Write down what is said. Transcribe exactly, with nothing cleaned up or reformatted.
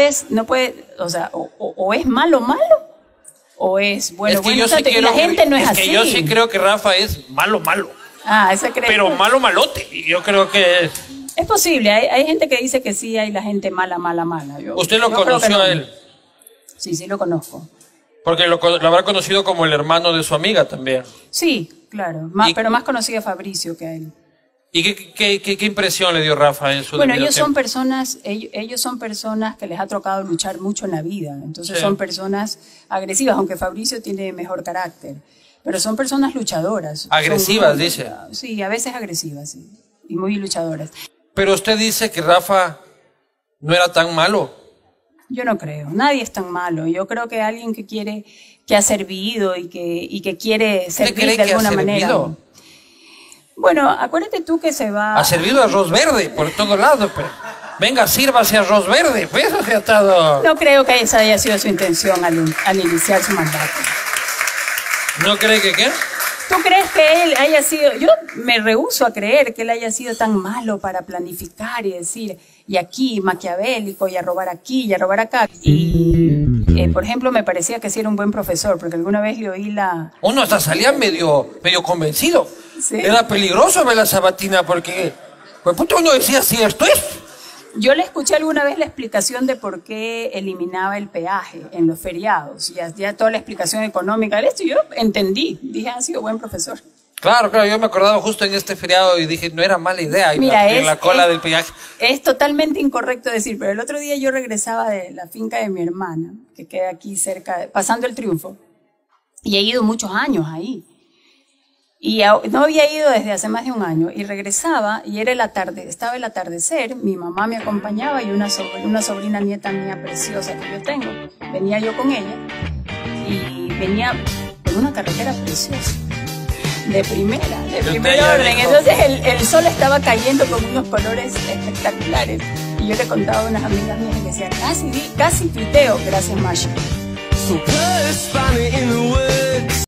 puedes, no puedes, o sea, o, o, o es malo malo, o es bueno, es que bueno, yo sí y la gente no es, es así. que yo sí creo que Rafa es malo malo. Ah, esa creo. Pero malo malote. Y yo creo que es... Es posible, hay, hay gente que dice que sí, hay la gente mala, mala, mala. Yo, ¿Usted lo yo conoció no. a él? Sí, sí lo conozco. Porque lo, lo habrá conocido como el hermano de su amiga también. Sí, claro, más, Y, pero más conocido a Fabricio que a él. ¿Y qué, qué, qué, qué impresión le dio Rafa en su Bueno, debido ellos son tiempo? personas, ellos, ellos son personas que les ha tocado luchar mucho en la vida, entonces Sí. son personas agresivas, aunque Fabricio tiene mejor carácter, pero son personas luchadoras. Agresivas, Son muy- dice. Sí, a veces agresivas, sí, y muy luchadoras. Pero usted dice que Rafa no era tan malo. Yo no creo, nadie es tan malo. Yo creo que alguien que quiere, que ha servido y que, y que quiere ¿Usted servir cree de que ha alguna manera. servido? Bueno, acuérdate tú que se va... Ha servido arroz verde por todos lados, pero... Venga, sírvase arroz verde, pues eso se ha estado... No creo que esa haya sido su intención al, al iniciar su mandato. ¿No cree que qué? ¿Tú crees que él haya sido, yo me rehúso a creer que él haya sido tan malo para planificar y decir, y aquí, maquiavélico, y a robar aquí, y a robar acá? Y, eh, por ejemplo, me parecía que sí era un buen profesor, porque alguna vez le oí la... Uno hasta salía medio, medio convencido. Sí. Era peligroso ver la Sabatina porque... Pues puto uno decía, si esto es... Yo le escuché alguna vez la explicación de por qué eliminaba el peaje en los feriados, ya, ya toda la explicación económica de esto, y yo entendí, dije, ha sido buen profesor. Claro, claro, yo me acordaba justo en este feriado y dije, no era mala idea ir Mira, en es, la cola es, del peaje. Es totalmente incorrecto decir, pero el otro día yo regresaba de la finca de mi hermana, que queda aquí cerca, pasando el Triunfo, y he ido muchos años ahí. Y a, no había ido desde hace más de un año, y regresaba, y era el atarde, estaba el atardecer, mi mamá me acompañaba y una sobrina, una sobrina nieta mía preciosa que yo tengo. Venía yo con ella, y venía por una carretera preciosa. De primera, de primer orden. Entonces el, el sol estaba cayendo con unos colores espectaculares. Y yo le contaba a unas amigas mías y decía, casi, casi tuiteo, gracias Masha.